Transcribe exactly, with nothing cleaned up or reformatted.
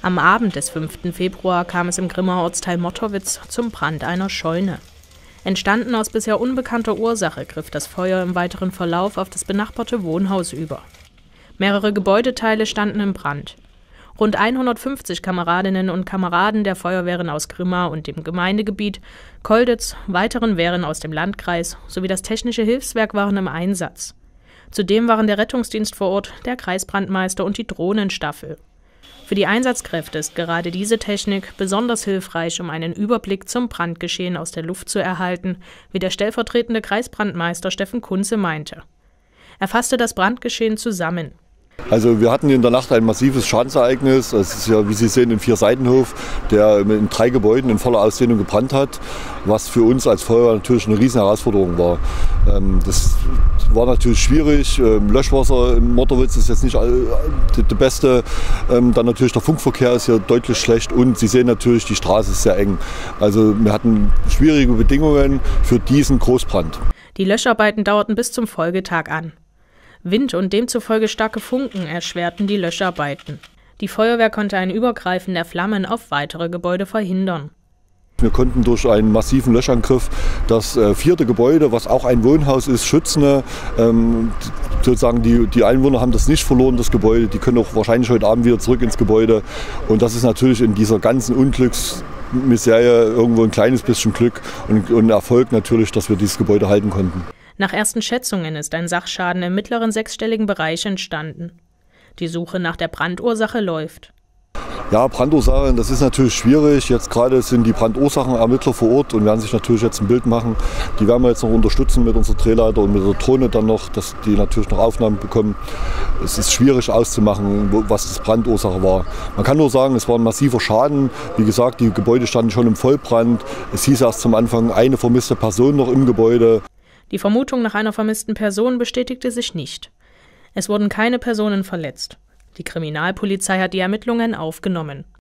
Am Abend des fünften Februar kam es im Grimmer Ortsteil Mottowitz zum Brand einer Scheune. Entstanden aus bisher unbekannter Ursache griff das Feuer im weiteren Verlauf auf das benachbarte Wohnhaus über. Mehrere Gebäudeteile standen im Brand. Rund hundertfünfzig Kameradinnen und Kameraden der Feuerwehren aus Grimma und dem Gemeindegebiet Kolditz, weiteren Wehren aus dem Landkreis sowie das Technische Hilfswerk waren im Einsatz. Zudem waren der Rettungsdienst vor Ort, der Kreisbrandmeister und die Drohnenstaffel. Für die Einsatzkräfte ist gerade diese Technik besonders hilfreich, um einen Überblick zum Brandgeschehen aus der Luft zu erhalten, wie der stellvertretende Kreisbrandmeister Steffen Kunze meinte. Er fasste das Brandgeschehen zusammen. Also wir hatten in der Nacht ein massives Schadensereignis. Es ist ja, wie Sie sehen, ein Vierseitenhof, der in drei Gebäuden in voller Ausdehnung gebrannt hat, was für uns als Feuerwehr natürlich eine riesen Herausforderung war. Das war natürlich schwierig. Löschwasser im Mottowitz ist jetzt nicht das Beste. Dann natürlich der Funkverkehr ist hier deutlich schlecht und Sie sehen natürlich, die Straße ist sehr eng. Also wir hatten schwierige Bedingungen für diesen Großbrand. Die Löscharbeiten dauerten bis zum Folgetag an. Wind und demzufolge starke Funken erschwerten die Löscharbeiten. Die Feuerwehr konnte ein Übergreifen der Flammen auf weitere Gebäude verhindern. Wir konnten durch einen massiven Löschangriff das äh, vierte Gebäude, was auch ein Wohnhaus ist, schützen. Ähm, sozusagen die, die Einwohner haben das nicht verloren, das Gebäude. Die können auch wahrscheinlich heute Abend wieder zurück ins Gebäude. Und das ist natürlich in dieser ganzen Unglücksmiserie irgendwo ein kleines bisschen Glück und, und Erfolg natürlich, dass wir dieses Gebäude halten konnten. Nach ersten Schätzungen ist ein Sachschaden im mittleren sechsstelligen Bereich entstanden. Die Suche nach der Brandursache läuft. Ja, Brandursachen, das ist natürlich schwierig. Jetzt gerade sind die Brandursachenermittler vor Ort und werden sich natürlich jetzt ein Bild machen. Die werden wir jetzt noch unterstützen mit unserer Drehleiter und mit der Drohne dann noch, dass die natürlich noch Aufnahmen bekommen. Es ist schwierig auszumachen, was das Brandursache war. Man kann nur sagen, es war ein massiver Schaden. Wie gesagt, die Gebäude standen schon im Vollbrand. Es hieß erst zum Anfang eine vermisste Person noch im Gebäude. Die Vermutung nach einer vermissten Person bestätigte sich nicht. Es wurden keine Personen verletzt. Die Kriminalpolizei hat die Ermittlungen aufgenommen.